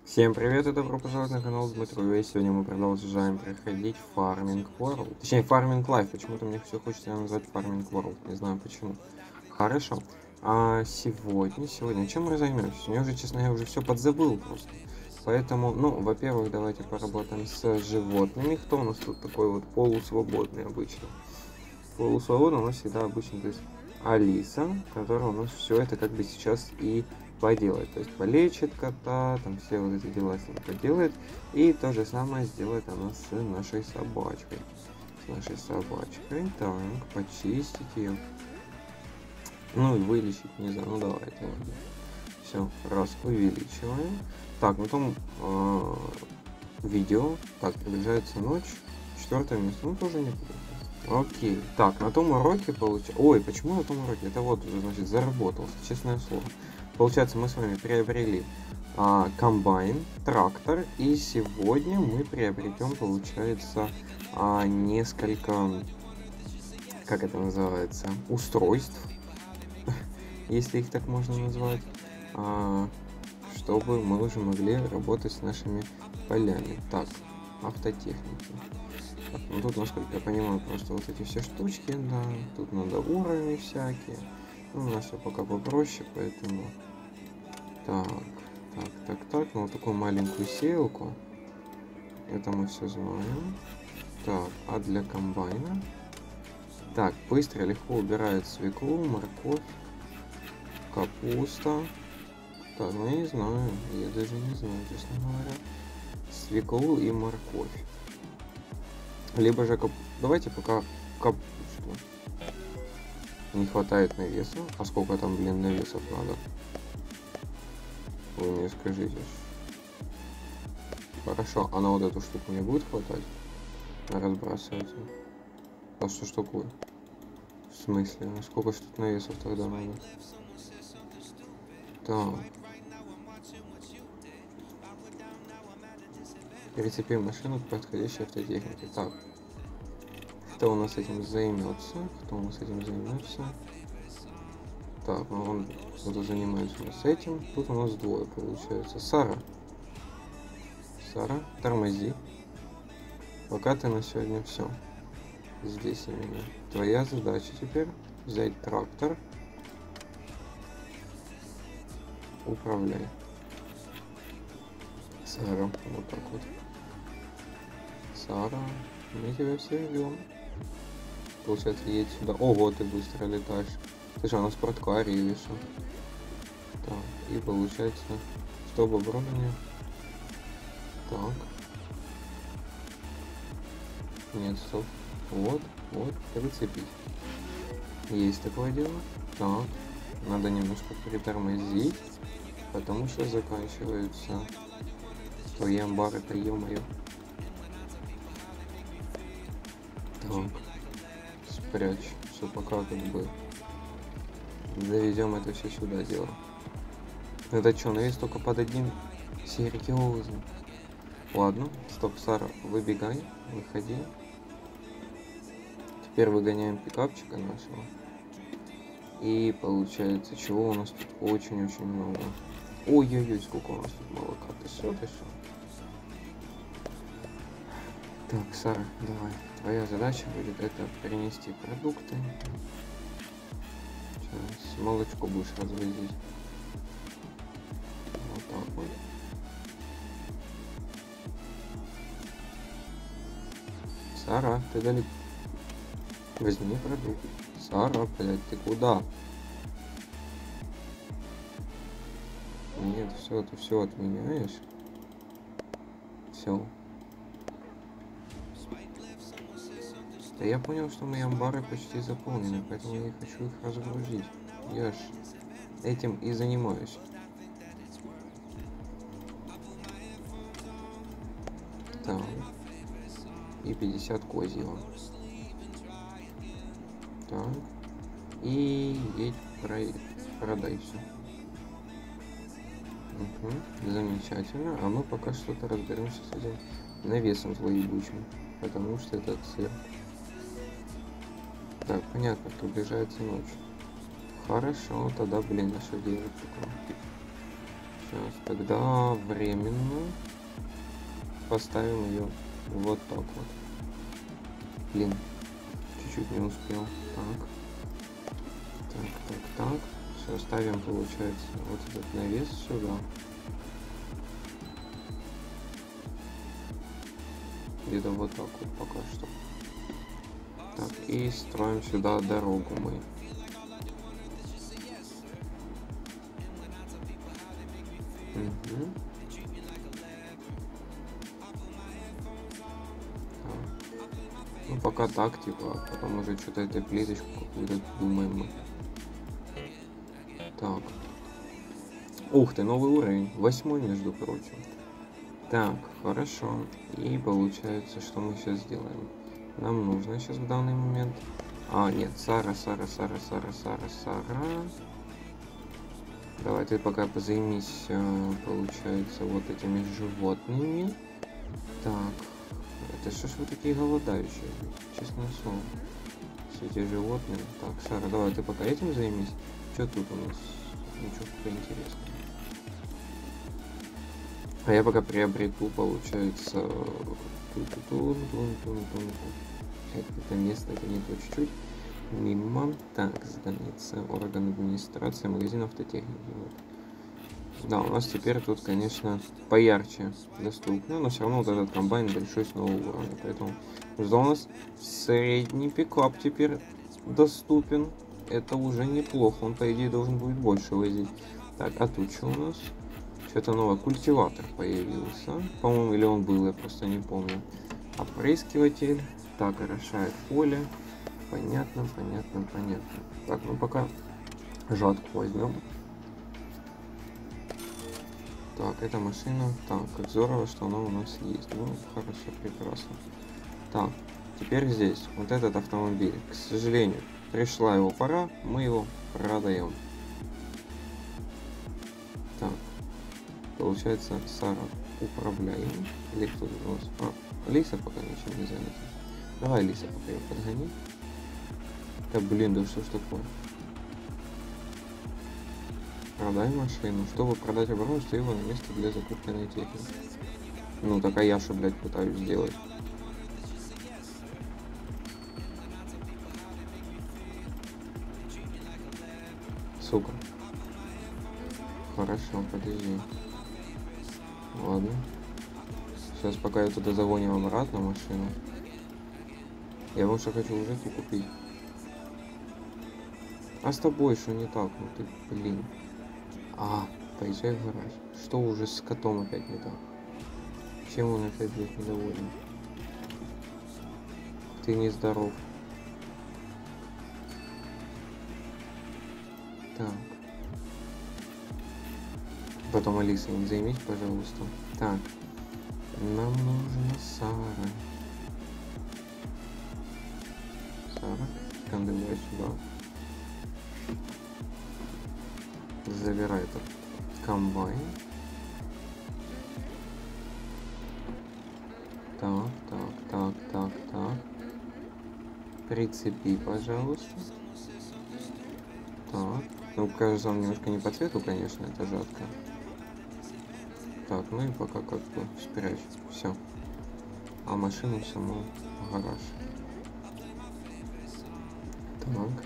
Всем привет и добро пожаловать на канал Дмитру. И сегодня мы продолжаем проходить Farming World. Точнее, Farming Life. Почему-то мне все хочется назвать Farming World. Не знаю почему. Хорошо. А сегодня чем мы займемся? Мне уже, честно, я уже все подзабыл просто. Поэтому, во-первых, давайте поработаем с животными. Кто у нас тут такой вот полусвободный обычно? Полусвободный у нас всегда обычно, то есть Алиса, которая у нас все это как бы сейчас и поделает. То есть полечит кота, там все вот эти дела с ним поделает. И то же самое сделает она с нашей собачкой. Так, почистить ее. Ну и вылечить, не знаю, ну давайте. Все, раз, увеличиваем. Так, на том видео, так, приближается ночь. 4 место, ну тоже неплохо. Окей, так, на том уроке получается... Ой, почему на том уроке? Это вот уже, значит, заработался, честное слово. Получается, мы с вами приобрели комбайн, трактор, и сегодня мы приобретем, получается, несколько, как это называется, устройств, если их так можно назвать, чтобы мы уже могли работать с нашими полями. Так, автотехники. Так, ну тут, насколько я понимаю, просто вот эти все штучки, да, тут надо уровни всякие. Ну, у нас все пока попроще, поэтому... Так, ну вот такую маленькую сеялку. Это мы все знаем. Так, а для комбайна? Так, быстро, легко убирает свеклу, морковь, капуста. Так, ну я не знаю, я даже не знаю, честно говоря. Свеклу и морковь. Либо же давайте пока капусту. Не хватает навеса. А сколько там, блин, навесов надо? Вы мне скажите. Хорошо, а на вот эту штуку не будет хватать? Разбрасывается. А что ж такое? В смысле? Ну сколько ж тут навесов тогда надо? Так. Прицепим машину к подходящей автотехнике. Так. Кто у нас этим займется? Так, ну он вот занимается у нас этим. Тут у нас двое получается. Сара, тормози. Пока ты на сегодня все. Здесь именно. Твоя задача теперь взять трактор. Управляй. Сара, вот так вот. Сара, мы тебя все ждем. Получается, едь сюда. Ого, ты быстро летаешь. Ты же на спорткаре или что? Так, и получается, чтобы оборудование. Так. Нет, стоп. Вот, прицепить. Есть такое дело. Так. Надо немножко притормозить, потому что заканчиваются твои амбары-то, ё-моё. Так. Спрячь. Все, пока как бы завезем это все сюда дело. Это что, навес только под одним? Серьезно? Ладно, стоп, Сара, выбегай, выходи. Теперь выгоняем пикапчика нашего. И получается, чего у нас тут очень-очень много. Ой-ой-ой, сколько у нас тут молока. Ты что? Так, Сара, давай. Твоя задача будет это принести продукты. Сейчас молочко будешь развозить. Вот так вот. Сара, ты далеко. Возьми продукт. Сара, блядь, ты куда? Нет, все, ты все отменяешь. Все. Да я понял, что мои амбары почти заполнены, поэтому я хочу их разгрузить. Я ж этим и занимаюсь. Так. И 50 козьего. Так. И едь, продай все. Угу. Замечательно. А мы пока что-то разберемся с этим навесом злоебучим. Потому что это цирк. Так, понятно, приближается ночь. Хорошо, тогда, блин, а что делать такое? Сейчас, тогда временно поставим ее вот так вот. Блин, чуть-чуть не успел. Так. Все, ставим, получается, вот этот навес сюда. Где-то вот так вот пока что. Так, и строим сюда дорогу мы. Угу. Ну, пока так, типа, потом уже что-то этой плиточку какую-то думаем мы. Так. Ух ты, новый уровень. 8, между прочим. Так, хорошо. И получается, что мы сейчас сделаем? Нам нужно сейчас в данный момент... А, нет, Сара. Давай, ты пока позаймись, получается, вот этими животными. Так. Это что ж вы такие голодающие? Честное слово. Все эти животные. Так, Сара, давай ты пока этим займись. Что тут у нас? Ничего интересного. А я пока приобрету, получается, это место, это не то чуть-чуть. Мимо. Так, граница, орган администрации, магазин автотехники. Вот. Да, у нас теперь тут, конечно, поярче доступно, но все равно вот этот комбайн большой с нового уровня. Поэтому что у нас средний пикап теперь доступен. Это уже неплохо, он по идее должен будет больше возить. Так, а тут что у нас? Что-то новое. Культиватор появился. По-моему, или он был, я просто не помню. Опрыскиватель. Так, орошает поле. Понятно. Так, ну пока жатку возьмем. Так, эта машина. Так, как здорово, что она у нас есть. Ну, хорошо, прекрасно. Так, теперь здесь. Вот этот автомобиль. К сожалению, пришла его пора. Мы его продаем. Так. Получается, Сара управляем. Или кто у нас? А, Лиса пока ничем не занята. Давай, Лиса, пока ее подгони. Да блин, да что ж такое? Продай машину. Чтобы продать оборудование, что его на место для закупленной техники. Ну, так а я что, блядь, пытаюсь сделать? Сука. Хорошо, подожди. Ладно. Сейчас пока я туда загоним обратно машину. Я вот что хочу уже эту купить. А с тобой что не так? Ну ты, блин. А, поезжай в гараж. Что уже с котом опять не так? Чем он опять будет недоволен? Ты нездоров. Так. Потом, Алиса, не займись, пожалуйста. Так. Нам нужна Сара. Сара, давай сюда. Забирай этот комбайн. Так. Прицепи, пожалуйста. Так. Ну, кажется, он немножко не по цвету, конечно, это жатка. Так, ну и пока как бы спрячь. Все. А машину саму в гараж. Так.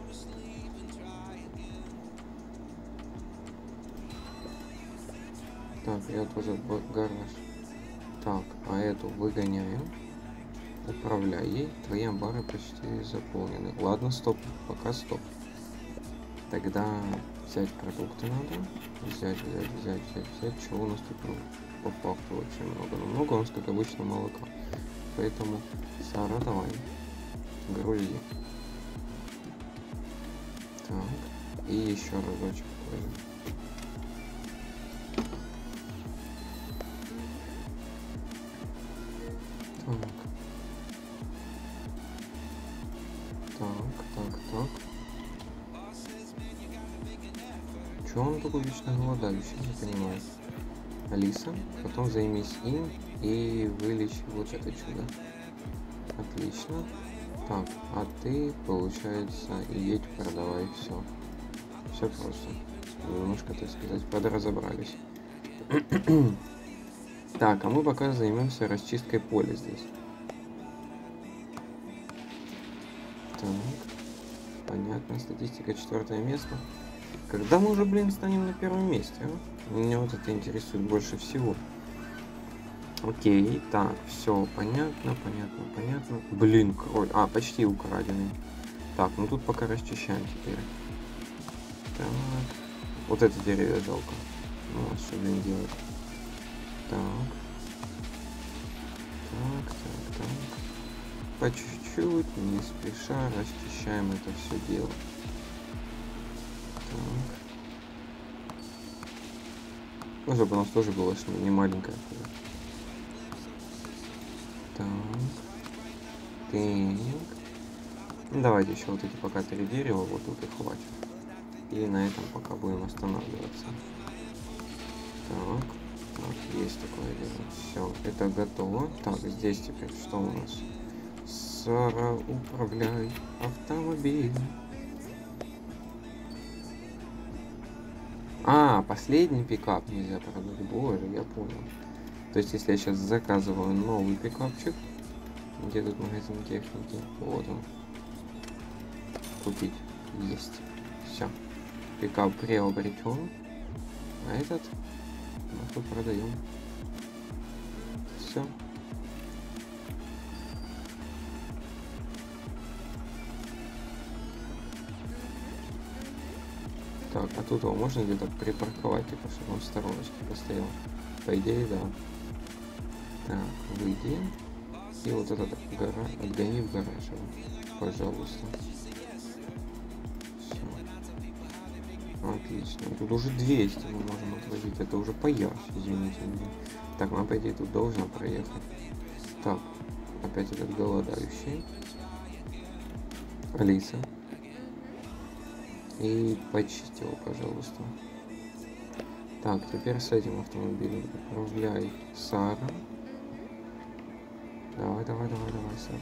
Так, я тоже в гараж. Так, а эту выгоняем. Управляй ей. Твои амбары почти заполнены. Ладно, стоп. Пока стоп. Тогда взять продукты надо. Взять. Чего у нас тут по факту очень много. Но много у нас, как обычно, молока. Поэтому, Сара, давай. Грузи. Так. И еще разочек тоже. Так. Чего он такой вечно голодающий? Не понимаю. Алиса, потом займись им и вылечи вот это чудо. Отлично. Так, а ты, получается, едь, продавай все. Все просто. Немножко, так сказать, подразобрались. Так, а мы пока займемся расчисткой поля здесь. Так, понятно, статистика 4 место. Когда мы уже, блин, станем на 1-м месте, а? Меня вот это интересует больше всего. Окей, так, все, понятно. Блин, кроль. А, почти украденный. Так, ну тут пока расчищаем теперь. Так, вот это дерево жалко. Ну, а что, блин, делать? Так. По чуть-чуть, не спеша, расчищаем это все дело. Так. Ну, чтобы у нас тоже было не маленькое. Так. Ну, давайте еще вот эти пока 3 дерева, вот тут и хватит. И на этом пока будем останавливаться. Так, есть такое дело. Все, это готово. Так, здесь теперь что у нас? Сара, управляй автомобилем. А, последний пикап нельзя продать. Боже, я понял. То есть, если я сейчас заказываю новый пикапчик, где тут магазин техники? Вот он. Купить. Есть. Все. Пикап приобретен. А этот мы тут продаем. Все. Так, а тут его можно где-то припарковать, типа, чтобы он в стороночке постоял? По идее, да. Так, выйди. И вот этот отгони в гараж, пожалуйста. Все. Отлично. Тут уже 200 мы можем отвозить. Это уже поярче, извините меня. Так, нам, по идее, тут должна проехать. Так, опять этот голодающий. Алиса. И почисти его, пожалуйста. Так, теперь с этим автомобилем управляй Сара. Давай, Сара.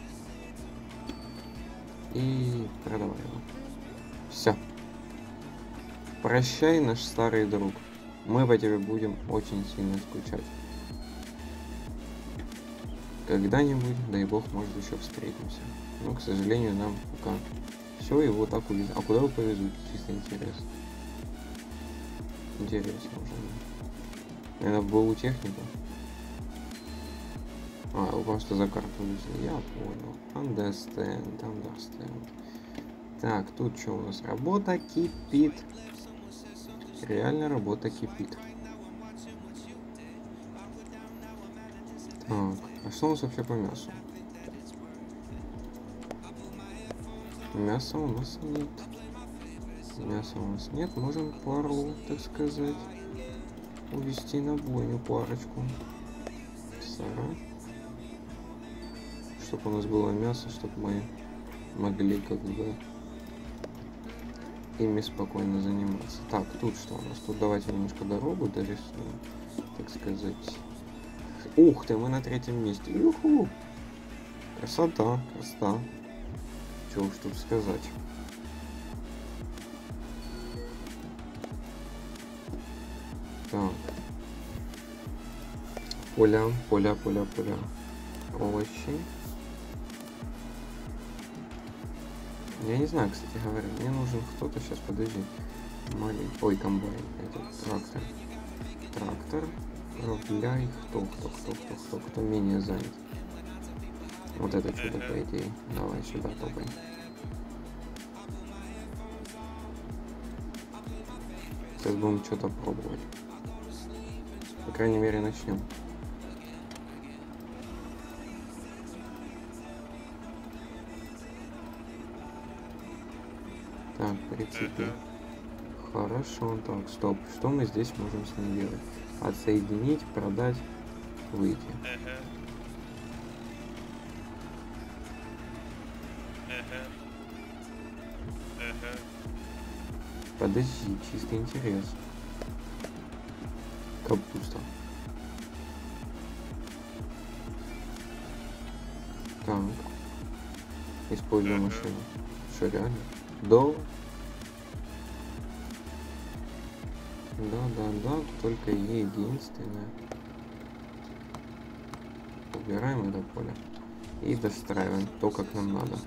И продавай его. Все. Прощай, наш старый друг. Мы по тебе будем очень сильно скучать. Когда-нибудь, дай бог, может, еще встретимся. Но, к сожалению, нам пока все, его так увезут. А куда его повезут? Чисто интересно. Интересно уже. Наверное, в БУ технику. А, его просто за карту увезли. Я понял. Understand. Так, тут что у нас? Работа кипит. Реально работа кипит. Так, а что у нас вообще по мясу? Мяса у нас нет. Можем пару, так сказать, увести на бойню парочку. Сара. Чтобы у нас было мясо, чтобы мы могли как бы ими спокойно заниматься. Так, тут что у нас? Тут давайте немножко дорогу дорисуем, так сказать. Ух ты, мы на 3-м месте. Юху! Красота. Что уж тут сказать. Так. Поля. Овощи. Я не знаю, кстати говоря, мне нужен кто-то, сейчас, подожди. Ой, комбайн, это трактор. Управляй, кто менее занят. Вот это чудо, по идее. Давай сюда топай. Сейчас будем что-то пробовать. По крайней мере, начнем. Так, прицепи. Хорошо, так, стоп. Что мы здесь можем с ней делать? Отсоединить, продать, выйти. Подожди, чисто интерес. Капуста. Так. Используем машину. Что, реально? Да, только единственное. Убираем это поле и достраиваем то, как нам надо.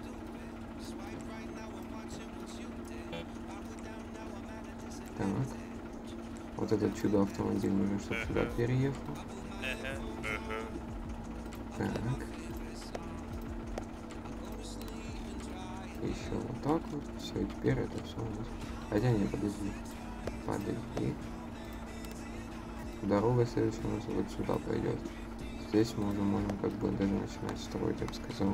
Так. Вот этот чудо-автомобиль нужно, чтобы сюда переехал. Так. Еще вот так вот. Все, теперь это все у нас. Хотя не, подожди. Подожди. Дорога следующая у нас вот сюда пойдет. Здесь мы уже можем как бы даже начинать строить, я бы сказал.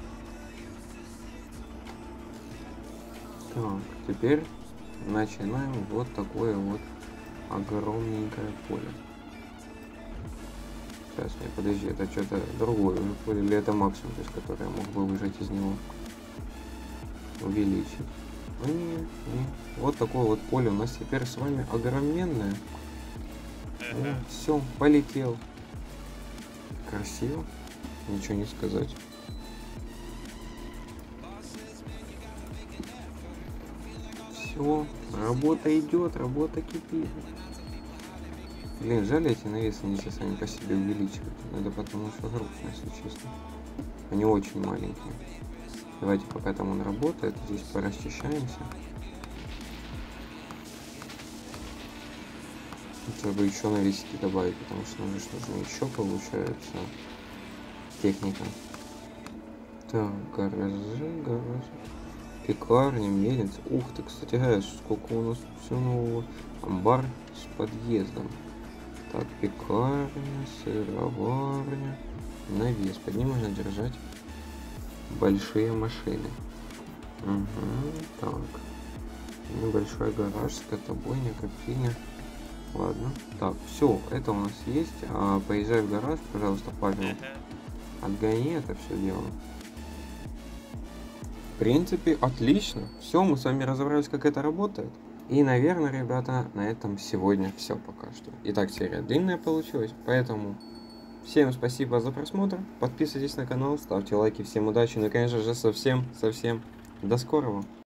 Так, теперь начинаем вот такое вот огромненькое поле. Сейчас, не, подожди, это что-то другое уже поле, или это максимум, то есть, который я мог бы выжать из него. Увеличить. Не. Вот такое вот поле у нас теперь с вами огроменное. Все, полетел. Красиво. Ничего не сказать. Все, работа идет, работа кипит. Блин, жаль, эти навесы нельзя сами по себе увеличивать. Надо потому что грустно, если честно. Они очень маленькие. Давайте, пока там он работает, здесь порасчищаемся. Чтобы еще навесики добавить, потому что нам же нужно еще, получается, техника. Так, гаражи. Пекарня, мельница. Ух ты, кстати, знаешь, сколько у нас все нового. Амбар с подъездом. Так, пекарня, сыроварня, навес. Под ним можно держать большие машины. Угу, так. Небольшой гараж, скотобойня, коптильня. Ладно. Так, все, это у нас есть. Поезжай в гараж, пожалуйста, Павел. Отгони это все дело. В принципе, отлично. Все, мы с вами разобрались, как это работает. И, наверное, ребята, на этом сегодня все пока что. Итак, серия длинная получилась, поэтому всем спасибо за просмотр. Подписывайтесь на канал, ставьте лайки. Всем удачи. Ну и, конечно же, совсем до скорого.